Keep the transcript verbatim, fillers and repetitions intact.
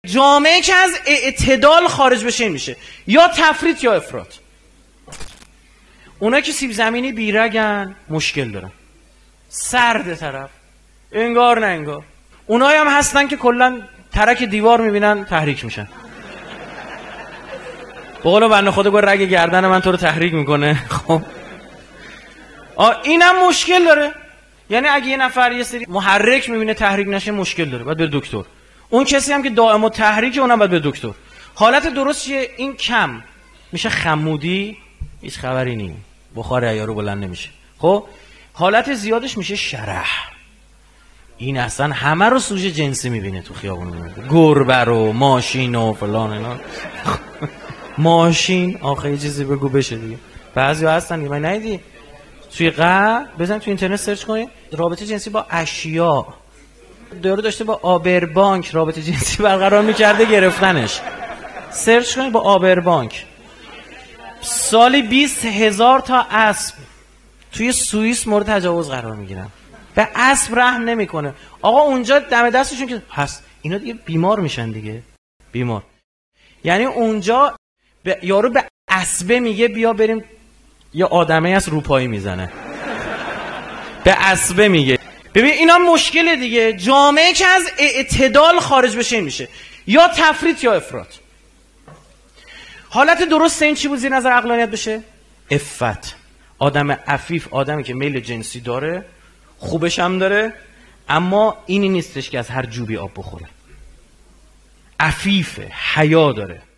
جامعه که از اعتدال خارج بشه این میشه یا تفریط یا افراط. اونا که سیب زمینی بیرگن مشکل دارن، سرد طرف انگار نه انگار. اونایی هم هستن که کلا ترک دیوار میبینن تحریک میشن. بقولو بنده خدا گوه رگ گردن من تو رو تحریک میکنه. خب اینم مشکل داره. یعنی اگه یه نفر یه سری محرک میبینه تحریک نشه مشکل داره، باید بره دکتر. اون کسی هم که دائم تحریک اونم باید بره دکتر. حالت درست چیه؟ این کم میشه خمودی، هیچ خبری نیم، بخار عیارو بلند نمیشه. خب حالت زیادش میشه شرح. این اصلا همه رو سوژه جنسی میبینه تو خیابون، میبینه گربه رو، ماشین و فلان اینا. ماشین آخه یه چیزی بگو بشه دیگه. بعضی هستن دیگه، من ندیدی توی قه بزن تو اینترنت سرچ کنید رابطه جنسی با اشیا، دارو داشته با آبربانک رابطه جنسی برقرار میکرده، گرفتنش. سرچ کنید با آبربانک. سالی بیست هزار تا اسب توی سوئیس مورد تجاوز قرار میگیرن. به اسب رحم نمیکنه. آقا اونجا دم دستشون که هست اینا دیگه بیمار میشن دیگه، بیمار. یعنی اونجا به یارو به اسبه میگه بیا بریم، یا آدمه از روپایی میزنه به اسبه میگه. ببین اینا مشکل دیگه. جامعه که از اعتدال خارج بشه این میشه یا تفریط یا افراط. حالت درست این چی بود زیر نظر عقلانیت بشه؟ عفت. آدم عفیف آدمی که میل جنسی داره، خوبش هم داره، اما اینی نیستش که از هر جوبی آب بخوره. عفیفه، حیا داره.